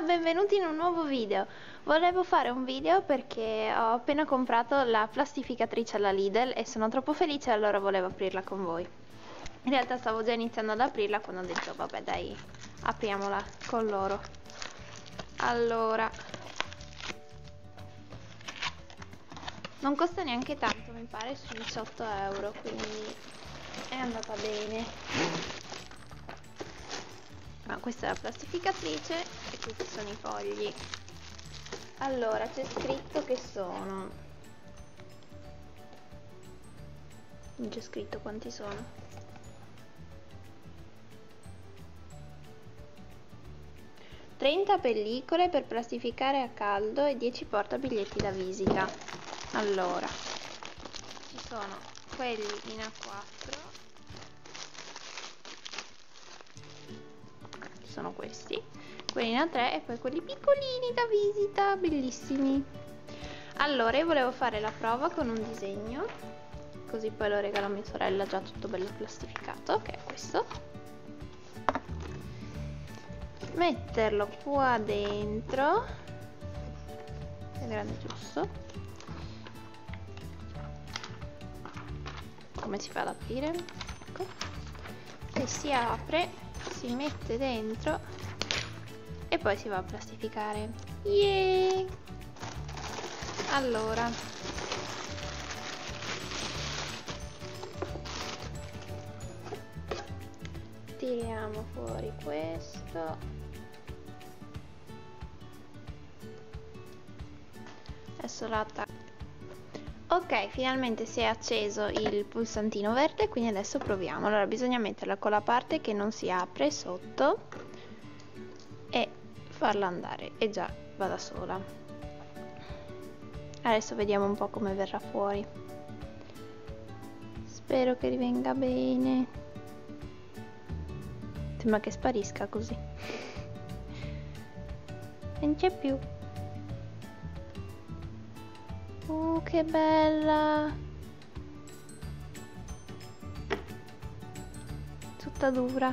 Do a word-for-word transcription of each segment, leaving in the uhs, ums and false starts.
benvenuti in un nuovo video. Volevo fare un video perché ho appena comprato la plastificatrice alla Lidl e sono troppo felice, allora volevo aprirla con voi. In realtà stavo già iniziando ad aprirla quando ho detto vabbè dai, apriamola con loro. Allora, non costa neanche tanto, mi pare su diciotto euro, quindi è andata bene. Ma questa è la plastificatrice e questi sono i fogli. Allora, c'è scritto che sono, non c'è scritto quanti sono. trenta pellicole per plastificare a caldo e dieci portabiglietti da visita. Allora, ci sono quelli in A quattro, sono questi, quelli in A tre e poi quelli piccolini da visita, bellissimi. Allora, io volevo fare la prova con un disegno, così poi lo regalo a mia sorella già tutto bello plastificato, che è questo. Metterlo qua dentro, è grande giusto. Come si fa ad aprire? Ecco. E si apre, si mette dentro e poi si va a plastificare. Yeah! Allora, tiriamo fuori questo. Adesso la attacco. Ok, finalmente si è acceso il pulsantino verde, quindi adesso proviamo. Allora bisogna metterla con la parte che non si apre sotto e farla andare, e già va da sola. Adesso vediamo un po' come verrà fuori. Spero che rivenga bene. Sembra che sparisca così. Non c'è più. Oh, che bella! Tutta dura.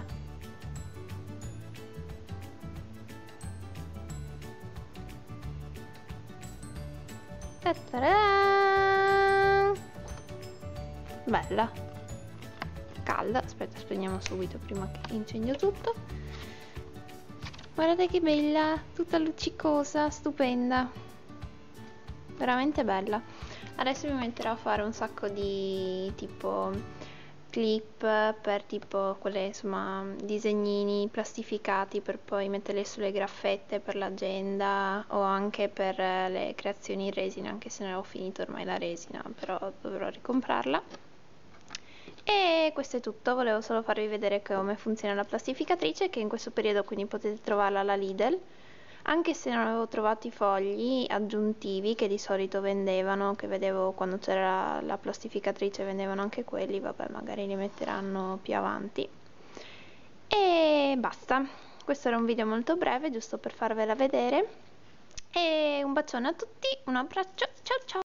Ta-ta-da! Bella. Calda. Aspetta, spegniamo subito prima che incendio tutto. Guardate che bella! Tutta luccicosa, stupenda. Veramente bella. Adesso mi metterò a fare un sacco di tipo clip per tipo quelle, insomma, disegnini plastificati per poi metterli sulle graffette per l'agenda o anche per le creazioni in resina, anche se ne ho finito ormai la resina, però dovrò ricomprarla. E questo è tutto, volevo solo farvi vedere come funziona la plastificatrice, che in questo periodo quindi potete trovarla alla Lidl. Anche se non avevo trovato i fogli aggiuntivi che di solito vendevano, che vedevo quando c'era la plastificatrice vendevano anche quelli, vabbè magari li metteranno più avanti. E basta, questo era un video molto breve, giusto per farvela vedere. E un bacione a tutti, un abbraccio, ciao ciao!